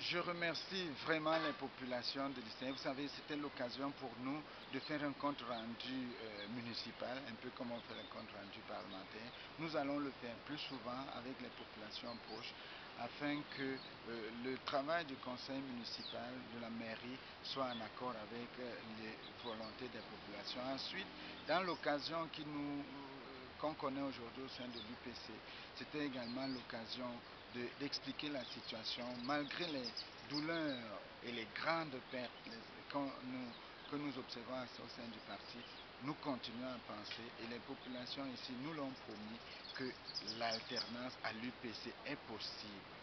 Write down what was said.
Je remercie vraiment les populations de l'Istanbul. Vous savez, c'était l'occasion pour nous de faire un compte rendu municipal, un peu comme on fait un compte rendu parlementaire. Nous allons le faire plus souvent avec les populations proches afin que le travail du conseil municipal, de la mairie, soit en accord avec les volontés des populations. Ensuite, dans l'occasion qu'on connaît aujourd'hui au sein de l'UPC, c'était également l'occasion d'expliquer la situation malgré les douleurs et les grandes pertes que nous observons au sein du parti. Nous continuons à penser et les populations ici nous l'ont promis que l'alternance à l'UPC est possible.